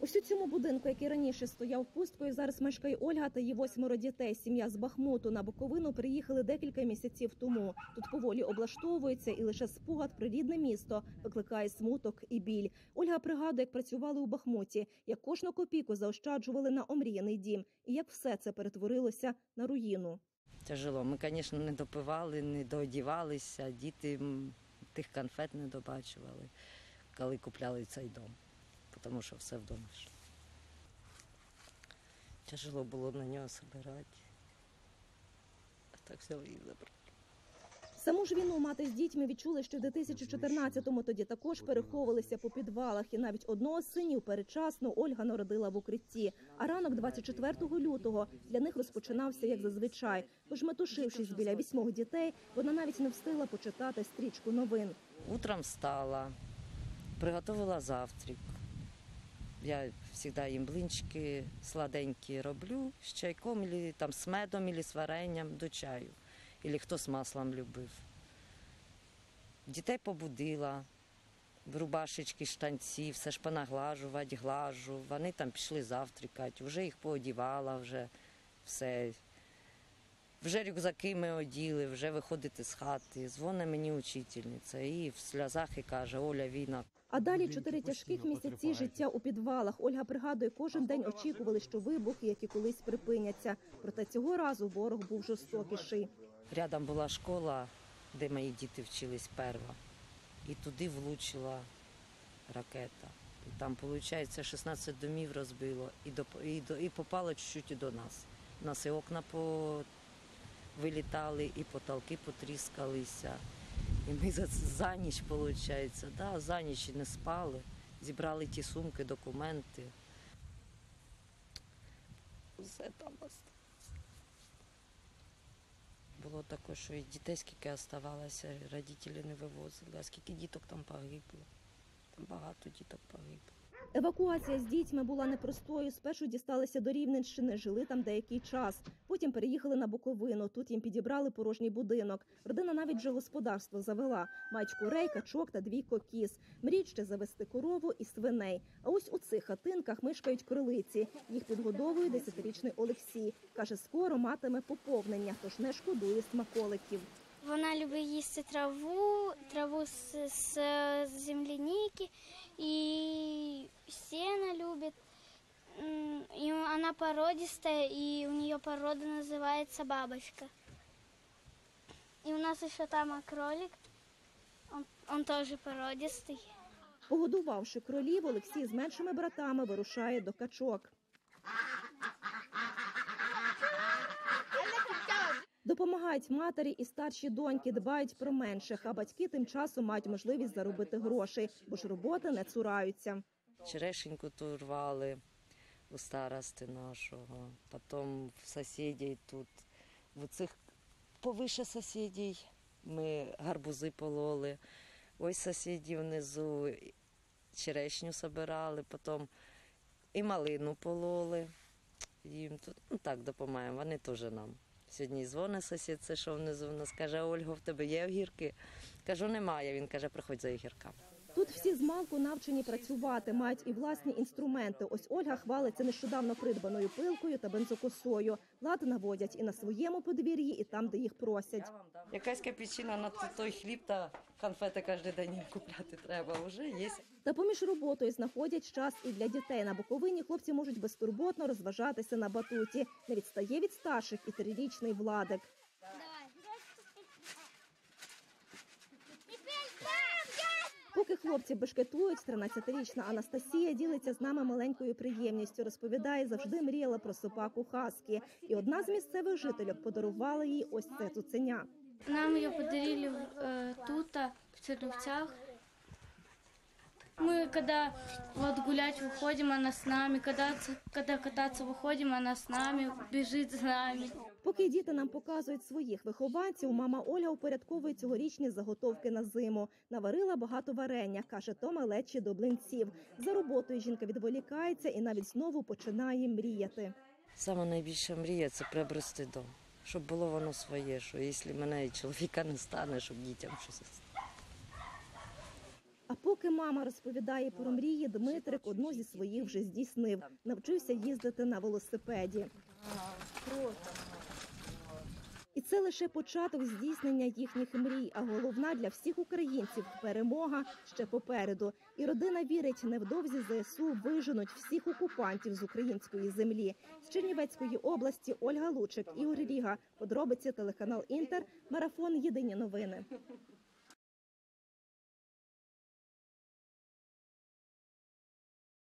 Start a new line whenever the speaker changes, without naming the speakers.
Ось у цьому будинку, який раніше стояв пусткою, зараз мешкає Ольга та її 8 дітей. Сім'я з Бахмуту на Буковину приїхали декілька місяців тому. Тут поволі облаштовуються, і лише спогад про рідне місто викликає смуток і біль. Ольга пригадує, як працювали у Бахмуті, як кожну копійку заощаджували на омріяний дім, і як все це перетворилося на руїну.
Тяжело. Ми, звісно, не допивали, не доодівалися, діти тих конфет не добачували, коли купляли цей дом, тому що все вдома йшло. Тяжело було на нього збирати, а так взяли і забрали.
Саму ж війну мати з дітьми відчули ще в 2014-му, тоді також переховувалися по підвалах. І навіть одного з синів передчасно Ольга народила в укритті. А ранок 24 лютого для них розпочинався як зазвичай. Тож, метушившись біля 8 дітей, вона навіть не встигла почитати стрічку новин.
Утром встала, приготувала завтрак. Я завжди їм блинчики сладенькі роблю з чайком, або там з медом, або з варенням до чаю. Або хто з маслом любив. Дітей побудила, рубашечки, штанці, все ж понаглажувати, глажу. Вони там пішли завтракати, вже їх поодівала, вже все. Вже рюкзаки ми оділи, вже виходити з хати. Дзвонить мені учительниця і в сльозах і каже: Оля, війна.
А далі 4 тяжких місяці життя у підвалах. Ольга пригадує, кожен день очікували, що вибухи, які колись припиняться. Проте цього разу ворог був жорстокіший.
Рядом була школа, де мої діти вчились перша. І туди влучила ракета. І там, виходить, 16 домів розбило і попало чуть-чуть і до нас. У нас і окна вилітали, і потолки потріскалися. І ми за ніч, виходить, за ніч не спали, зібрали ті сумки, документи. Все там осталось. Було таке, що і дітей скільки залишалося, батьки не вивозили, а скільки діток там погибло. Там багато діток погибло.
Евакуація з дітьми була непростою. Спершу дісталися до Рівненщини, жили там деякий час. Потім переїхали на Буковину. Тут їм підібрали порожній будинок. Родина навіть вже господарство завела. Мають курей, качок та 2 кіз. Мріють ще завести корову і свиней. А ось у цих хатинках мешкають кролиці. Їх підгодовує 10-річний Олексій. Каже, скоро матиме поповнення, тож не шкодує смаколиків.
Вона любить їсти траву з земляніки, і сено любить. И она породистая, и у нее порода называется бабочка. И у нас еще там кролик, он тоже породистый.
Погодувавши кролів, Олексій з меншими братами вирушає до качок. Допомагають матері і старші доньки, дбають про менших, а батьки тим часом мають можливість заробити грошей, бо ж роботи не цураються.
Черешеньку ту рвали у старости нашого, потім в сусідів тут, в цих повише сусідів ми гарбузи пололи, ось сусідів внизу черешню збирали, потім і малину пололи, їм тут так допомагаємо, вони теж нам. Сьогодні дзвонить сусід, це що внизу в нас, каже: Ольго, в тебе є огірки? Кажу, немає. Він каже: приходь за огірками.
Тут всі змалку навчені працювати, мають і власні інструменти. Ось Ольга хвалиться нещодавно придбаною пилкою та бензокосою. Лад наводять і на своєму подвір'ї, і там, де їх просять.
Якась капічина на той хліб та конфети кожен день купляти треба, вже є.
Та поміж роботою знаходять час і для дітей. На Буковині хлопці можуть безтурботно розважатися на батуті. Не відстає від старших і 3-річний Владик. Поки хлопці бешкетують, 13-річна Анастасія ділиться з нами маленькою приємністю. Розповідає, завжди мріяла про собаку Хаскі. І одна з місцевих жительок подарувала їй ось це цуценя.
Нам ее подарили тут, в Черновцах. Мы, когда гулять выходим, она с нами. Когда кататься выходим, она с нами, бежит с нами.
Поки діти нам показують своїх вихованців, мама Ольга упорядковує цьогорічні заготовки на зиму. Наварила багато варення, каже, то малечі до блинців. За роботою жінка відволікається і навіть знову починає мріяти.
Саме найбільша мрія – це приобрести дом. Щоб було воно своє, що якщо мене і чоловіка не стане, щоб дітям щось.
А поки Поки мама розповідає про мрії, Дмитрик одну зі своїх вже здійснив. Навчився їздити на велосипеді. І це лише початок здійснення їхніх мрій, а головна для всіх українців – перемога ще попереду. І родина вірить, невдовзі ЗСУ виженуть всіх окупантів з української землі. З Чернівецької області Ольга Лучик, Ігор Ріга. Подробиці телеканал Інтер. Марафон. Єдині новини.